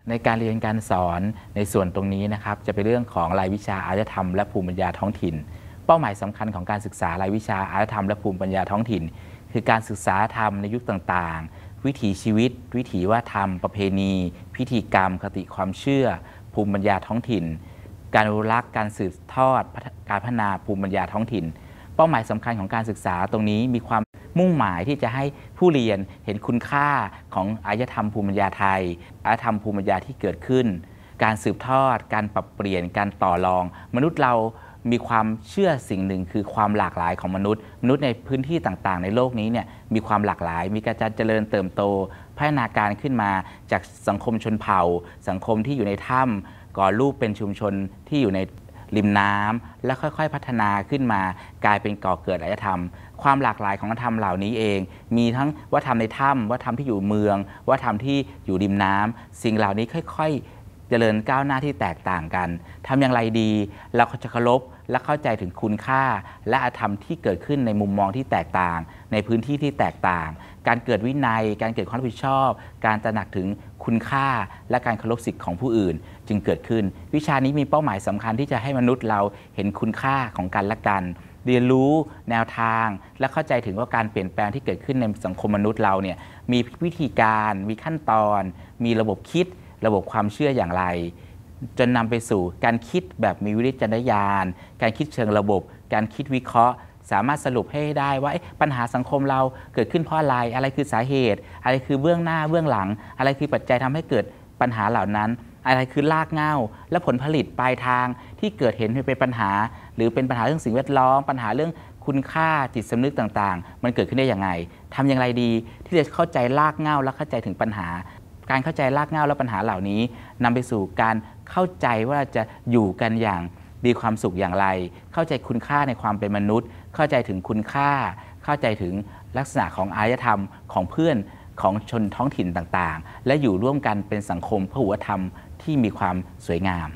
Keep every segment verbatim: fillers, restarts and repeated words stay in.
ในการเรียนการสอนในส่วนตรงนี้นะครับจะเป็นเรื่องของรายวิชาอารยธรรมและภูมิปัญญาท้องถิ่นเป้าหมายสำคัญของการศึกษารายวิชาอารยธรรมและภูมิปัญญาท้องถิ่นคือการศึกษาธรรมในยุคต่างๆวิถีชีวิตวิถีวัฒนธรรมประเพณี พิธีกรรมคติความเชื่อภูมิปัญญาท้องถิ่นการอนุรักษ์การสืบทอดการพัฒนาภูมิปัญญาท้องถิ่นเป้าหมายสำคัญของการศึกษาตรงนี้มีความมุ่งหมายที่จะให้ผู้เรียนเห็นคุณค่าของอารยธรรมภูมิปัญญาไทยอารยธรรมภูมิปัญญาที่เกิดขึ้นการสืบทอดการปรับเปลี่ยนการต่อรองมนุษย์เรามีความเชื่อสิ่งหนึ่งคือความหลากหลายของมนุษย์มนุษย์ในพื้นที่ต่างๆในโลกนี้เนี่ยมีความหลากหลายมีการเจริญเติบโตพัฒนาการขึ้นมาจากสังคมชนเผ่าสังคมที่อยู่ในถ้ำก่อรูปเป็นชุมชนที่อยู่ในริมน้ำและค่อยๆพัฒนาขึ้นมากลายเป็นก่อเกิดอารยธรรมความหลากหลายของวัฒนธรรมเหล่านี้เองมีทั้งวัฒนธรรมในถ้ำวัฒนธรรมที่อยู่เมืองวัฒนธรรมที่อยู่ริมน้ำสิ่งเหล่านี้ค่อยๆเจริญก้าวหน้าที่แตกต่างกันทำอย่างไรดีเราจะเคารพและเข้าใจถึงคุณค่าและอารยธรรมที่เกิดขึ้นในมุมมองที่แตกต่างในพื้นที่ที่แตกต่างการเกิดวินัยการเกิดความรับผิดชอบการตระหนักถึงคุณค่าและการเคารพสิทธิของผู้อื่นจึงเกิดขึ้นวิชานี้มีเป้าหมายสำคัญที่จะให้มนุษย์เราเห็นคุณค่าของกันและกันเรียนรู้แนวทางและเข้าใจถึงว่าการเปลี่ยนแปลงที่เกิดขึ้นในสังคมมนุษย์เราเนี่ยมีวิธีการมีขั้นตอนมีระบบคิดระบบความเชื่ออย่างไรจนนำไปสู่การคิดแบบมีวิจารณญาณการคิดเชิงระบบการคิดวิเคราะห์สามารถสรุปให้ได้ว่าปัญหาสังคมเราเกิดขึ้นเพราะอะไรอะไรคือสาเหตุอะไรคือเบื้องหน้าเบื้องหลังอะไรคือปัจจัยทำให้เกิดปัญหาเหล่านั้นอะไรคือรากเหง้าและผลผลิตปลายทางที่เกิดเห็นเป็นปัญหาหรือเป็นปัญหาเรื่องสิ่งแวดล้อมปัญหาเรื่องคุณค่าจิตสำนึกต่างๆมันเกิดขึ้นได้อย่างไรทำอย่างไรดีที่จะเข้าใจรากเหง้าและเข้าใจถึงปัญหาการเข้าใจรากเหง้าและปัญหาเหล่านี้นำไปสู่การเข้าใจว่าจะอยู่กันอย่างมีความสุขอย่างไรเข้าใจคุณค่าในความเป็นมนุษย์เข้าใจถึงคุณค่าเข้าใจถึงลักษณะของอารยธรรมของเพื่อนของชนท้องถิ่นต่างๆและอยู่ร่วมกันเป็นสังคมพหุธรรมที่มีความสวยงาม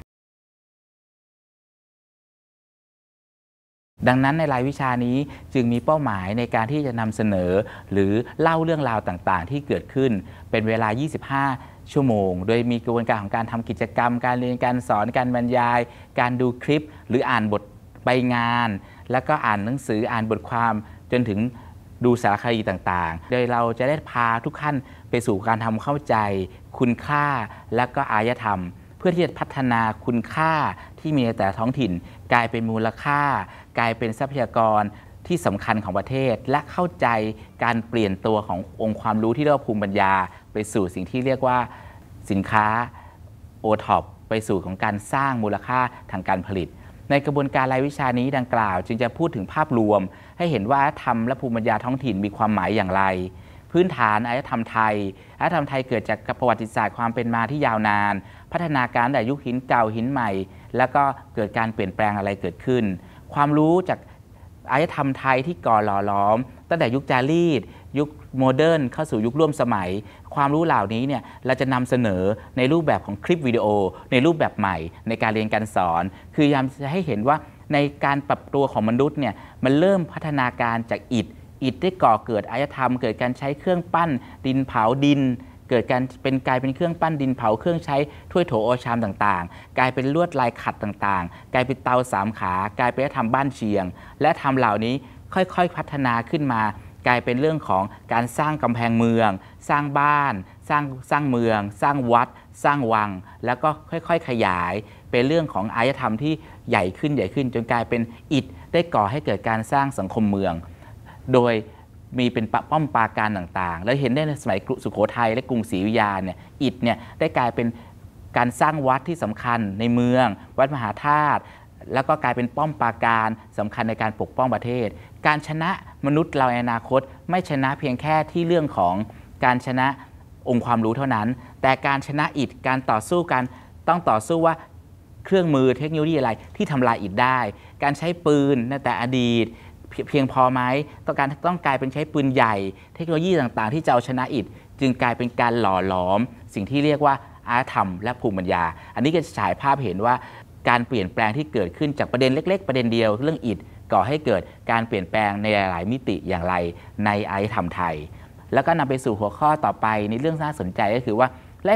ดังนั้นในรายวิชานี้จึงมีเป้าหมายในการที่จะนำเสนอหรือเล่าเรื่องราวต่างๆที่เกิดขึ้นเป็นเวลายี่สิบห้าชั่วโมงโดยมีกระบวนการของการทำกิจกรรมการเรียนการสอนการบรรยายการดูคลิปหรืออ่านบทใบงานแล้วก็อ่านหนังสืออ่านบทความจนถึงดูสารคดีต่างๆโดยเราจะได้พาทุกท่านไปสู่การทำเข้าใจคุณค่าและก็อารยธรรมเพื่อที่จะพัฒนาคุณค่าที่มีในแต่ละท้องถิ่นกลายเป็นมูลค่ากลายเป็นทรัพยากรที่สำคัญของประเทศและเข้าใจการเปลี่ยนตัวขององค์ความรู้ที่เรียกว่าภูมิปัญญาไปสู่สิ่งที่เรียกว่าสินค้า โอ ท็อป ไปสู่ของการสร้างมูลค่าทางการผลิตในกระบวนการรายวิชานี้ดังกล่าวจึงจะพูดถึงภาพรวมให้เห็นว่าอารยธรรมและภูมิปัญญาท้องถิ่นมีความหมายอย่างไรพื้นฐานอารยธรรมไทยอารยธรรมไทยเกิดจากประวัติศาสตร์ความเป็นมาที่ยาวนานพัฒนาการตั้งแต่ยุคหินเก่าหินใหม่แล้วก็เกิดการเปลี่ยนแปลงอะไรเกิดขึ้นความรู้จากอารยธรรมไทยที่ก่อหล่อล้อมตั้งแต่ยุคจารีตยุคโมเดิร์นเข้าสู่ยุคร่วมสมัยความรู้เหล่านี้เนี่ยเราจะนำเสนอในรูปแบบของคลิปวิดีโอในรูปแบบใหม่ในการเรียนการสอนคือพยายามจะให้เห็นว่าในการปรับตัวของมนุษย์เนี่ยมันเริ่มพัฒนาการจากอิฐอิฐได้ก่อเกิดอารยธรรมเกิดการใช้เครื่องปั้นดินเผาดินเกิดการเป็นกลายเป็นเครื่องปั้นดินเผาเครื่องใช้ถ้วยโถโอชามต่างๆกลายเป็นลวดลายขัดต่างๆกลายเป็นเตาสามขากลายเป็นธรรมบ้านเชียงและธรรมเหล่านี้ค่อยๆพัฒนาขึ้นมากลายเป็นเรื่องของการสร้างกำแพงเมืองสร้างบ้านสร้างสร้างเมืองสร้างวัดสร้างวังแล้วก็ค่อยๆขยายเป็นเรื่องของอารยธรรมที่ใหญ่ขึ้นใหญ่ขึ้นจนกลายเป็นอิฐได้ก่อให้เกิดการสร้างสังคมเมืองโดยมีเป็นป้อมปราการต่างๆแล้วเห็นได้ในสมัยสุโขทัยและกรุงศรีอยุธยาเนี่ยอิฐเนี่ยได้กลายเป็นการสร้างวัดที่สำคัญในเมืองวัดมหาธาตุแล้วก็กลายเป็นป้อมปราการสำคัญในการปกป้องประเทศการชนะมนุษย์เราในอนาคตไม่ชนะเพียงแค่ที่เรื่องของการชนะองค์ความรู้เท่านั้นแต่การชนะอิฐการต่อสู้กันต้องต่อสู้ว่าเครื่องมือเทคโนโลยีอะไรที่ทำลายอิฐได้การใช้ปืนในแต่อดีตเพียงพอไหมต้องการต้องกลายเป็นใช้ปืนใหญ่เทคโนโลยีต่างๆที่จะเอาชนะอิฐจึงกลายเป็นการหล่อหลอมสิ่งที่เรียกว่าอารยธรรมและภูมิปัญญาอันนี้ก็จะฉายภาพเห็นว่าการเปลี่ยนแปลงที่เกิดขึ้นจากประเด็นเล็กๆประเด็นเดียวเรื่องอิฐก่อให้เกิดการเปลี่ยนแปลงในหลายๆมิติอย่างไรในอารยธรรมไทยแล้วก็นำไปสู่หัวข้อต่อไปในเรื่องน่าสนใจก็คือว่าและ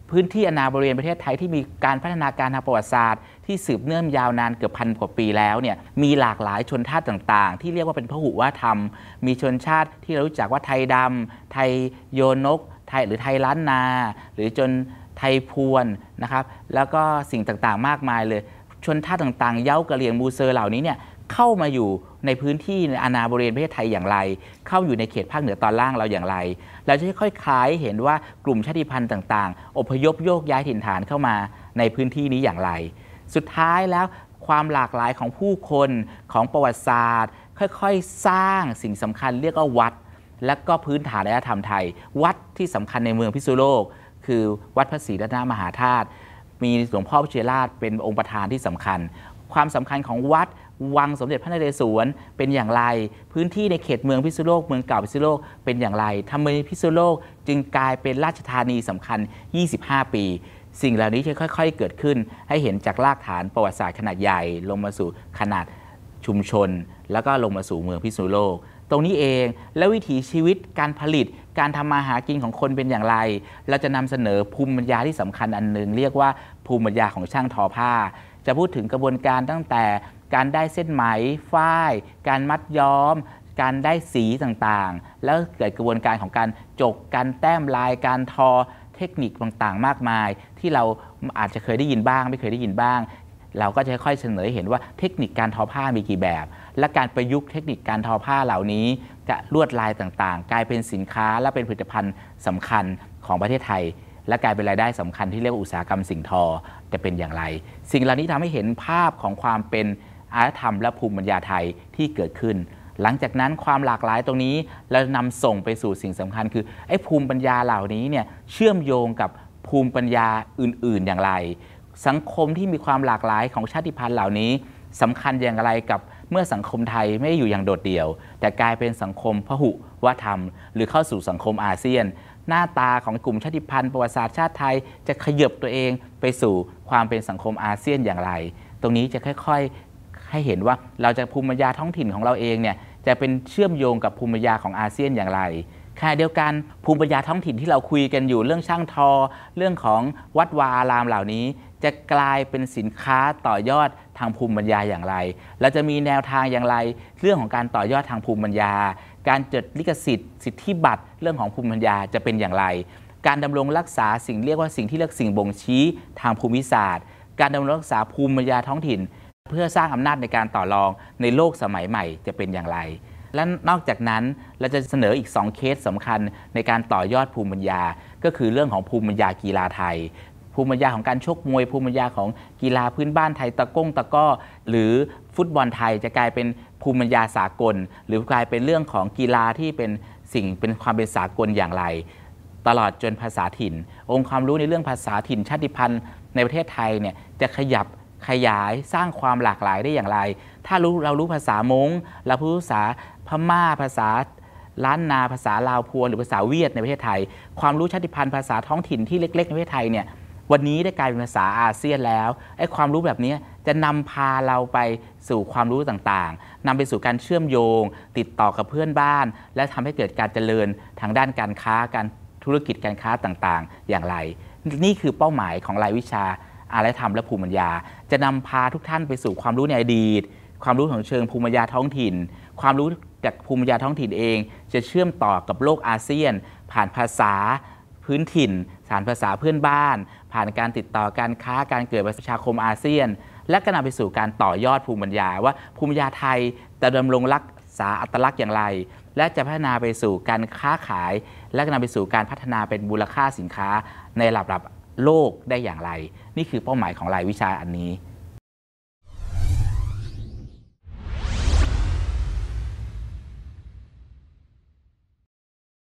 พื้นที่อาณาบริเวณประเทศไทยที่มีการพัฒนาการทางประวัติศาสตร์ที่สืบเนื่องยาวนานเกือบพันกว่าปีแล้วเนี่ยมีหลากหลายชนชาติต่างๆที่เรียกว่าเป็นพหุวัฒนธรรมมีชนชาติที่เรารู้จักว่าไทยดำไทยโยนกไทยหรือไทยล้านนาหรือจนไทยพวนนะครับแล้วก็สิ่งต่างๆมากมายเลยชนชาติต่างๆเย้ากะเหรี่ยงมูเซอร์เหล่านี้เนี่ยเข้ามาอยู่ในพื้นที่ในอาณาบริเวณประเทศไทยอย่างไรเข้าอยู่ในเขตภาคเหนือตอนล่างเราอย่างไรเราจะค่อยๆคล้ายเห็นว่ากลุ่มชาติพันธุ์ต่างๆอพยพโยกย้ายถิ่นฐานเข้ามาในพื้นที่นี้อย่างไรสุดท้ายแล้วความหลากหลายของผู้คนของประวัติศาสตร์ค่อยๆสร้างสิ่งสำคัญเรียกว่าวัดและก็พื้นฐานอารยธรรมไทยวัดที่สำคัญในเมืองพิษณุโลกคือวัดพระศรีรัตนมหาธาตุมีหลวงพ่อวชิรราชเป็นองค์ประธานที่สำคัญความสำคัญของวัดวังสมเด็จพระนเรศวรเป็นอย่างไรพื้นที่ในเขตเมืองพิษณุโลกเมืองเก่าพิษณุโลกเป็นอย่างไรทำไมพิษณุโลกจึงกลายเป็นราชธานีสำคัญยี่สิบห้าปีสิ่งเหล่านี้จะค่อยๆเกิดขึ้นให้เห็นจากรากฐานประวัติศาสตร์ขนาดใหญ่ลงมาสู่ขนาดชุมชนแล้วก็ลงมาสู่เมืองพิษณุโลกตรงนี้เองแล้ววิถีชีวิตการผลิตการทำมาหากินของคนเป็นอย่างไรเราจะนำเสนอภูมิปัญญาที่สำคัญอันหนึ่งเรียกว่าภูมิปัญญาของช่างทอผ้าจะพูดถึงกระบวนการตั้งแต่การได้เส้นไหมฝ้ายการมัดย้อมการได้สีต่างๆแล้วเกิดกระบวนการของการจกการแต้มลายการทอเทคนิคต่างๆมากมายที่เราอาจจะเคยได้ยินบ้างไม่เคยได้ยินบ้างเราก็จะค่อยๆเสนอเห็นว่าเทคนิคการทอผ้ามีกี่แบบและการประยุกต์เทคนิคการทอผ้าเหล่านี้กับลวดลายต่างๆกลายเป็นสินค้าและเป็นผลิตภัณฑ์สำคัญของประเทศไทยและกลายเป็นรายได้สำคัญที่เรียกว่าอุตสาหกรรมสิ่งทอจะเป็นอย่างไรสิ่งเหล่านี้ทำให้เห็นภาพของความเป็นอารยธรรมและภูมิปัญญาไทยที่เกิดขึ้นหลังจากนั้นความหลากหลายตรงนี้เรานำส่งไปสู่สิ่งสำคัญคือไอ้ภูมิปัญญาเหล่านี้เนี่ยเชื่อมโยงกับภูมิปัญญาอื่นๆอย่างไรสังคมที่มีความหลากหลายของชาติพันธุ์เหล่านี้สำคัญอย่างไรกับเมื่อสังคมไทยไม่ได้อยู่อย่างโดดเดี่ยวแต่กลายเป็นสังคมพหุวัฒนธรรมหรือเข้าสู่สังคมอาเซียนหน้าตาของกลุ่มชาติพันธุ์ประวัติศาสตร์ชาติไทยจะขยับตัวเองไปสู่ความเป็นสังคมอาเซียนอย่างไรตรงนี้จะค่อยๆให้เห็นว่าเราจะภูมิปัญญาท้องถิ่นของเราเองเนี่ยจะเป็นเชื่อมโยงกับภูมิปัญญาของอาเซียนอย่างไรขณะเดียวกันภูมิปัญญาท้องถิ่นที่เราคุยกันอยู่เรื่องช่างทอเรื่องของวัดวาอารามเหล่านี้จะกลายเป็นสินค้าต่อยอดทางภูมิปัญญาอย่างไรเราจะมีแนวทางอย่างไรเรื่องของการต่อยอดทางภูมิปัญญาการจดลิขสิทธิ์สิทธิบัตรเรื่องของภูมิปัญญาจะเป็นอย่างไรการดำรงรักษาสิ่งเรียกว่าสิ่งที่เรียกสิ่งบ่งชี้ทางภูมิศาสตร์การดำรงรักษาภูมิปัญญาท้องถิ่นเพื่อสร้างอำนาจในการต่อรองในโลกสมัยใหม่จะเป็นอย่างไรและนอกจากนั้นเราจะเสนออีกสองเคสสำคัญในการต่อยอดภูมิปัญญาก็คือเรื่องของภูมิปัญญากีฬาไทยภูมิปัญญาของการชกมวยภูมิปัญญาของกีฬาพื้นบ้านไทยตะก้งตะก้อหรือฟุตบอลไทยจะกลายเป็นภูมิปัญญาสากลหรือกลายเป็นเรื่องของกีฬาที่เป็นสิ่งเป็นความเป็นสากลอย่างไรตลอดจนภาษาถิ่นองค์ความรู้ในเรื่องภาษาถิ่นชาติพันธุ์ในประเทศไทยเนี่ยจะขยับขยายสร้างความหลากหลายได้อย่างไรถ้ารู้เรารู้ภาษามงเรารู้ภาษาพม่าภาษาล้านนาภาษาลาวพวนหรือภาษาเวียดในประเทศไทยความรู้ชาติพันธุ์ภาษาท้องถิ่นที่เล็กๆในประเทศไทยเนี่ยวันนี้ได้กลายเป็นภาษาอาเซียนแล้วไอ้ความรู้แบบนี้จะนำพาเราไปสู่ความรู้ต่างๆนำไปสู่การเชื่อมโยงติดต่อกับเพื่อนบ้านและทำให้เกิดการเจริญทางด้านการค้าการธุรกิจการค้าต่างๆอย่างไรนี่คือเป้าหมายของรายวิชาอารยธรรมและภูมิปัญญาจะนำพาทุกท่านไปสู่ความรู้ในอดีตความรู้ของเชิงภูมิปัญญาท้องถิ่นความรู้จากภูมิปัญญาท้องถิ่นเองจะเชื่อมต่อกับโลกอาเซียนผ่านภาษาพื้นถิ่นผ่านภาษาเพื่อนบ้านผ่านการติดต่อการค้าการเกิดประชาคมอาเซียนและก็นำไปสู่การต่อยอดภูมิปัญญาว่าภูมิปัญญาไทยจะดำรงรักษาอัตลักษณ์อย่างไรและจะพัฒนาไปสู่การค้าขายและก็นำไปสู่การพัฒนาเป็นมูลค่าสินค้าในระดับโลกได้อย่างไรนี่คือเป้าหมายของรายวิชาอันนี้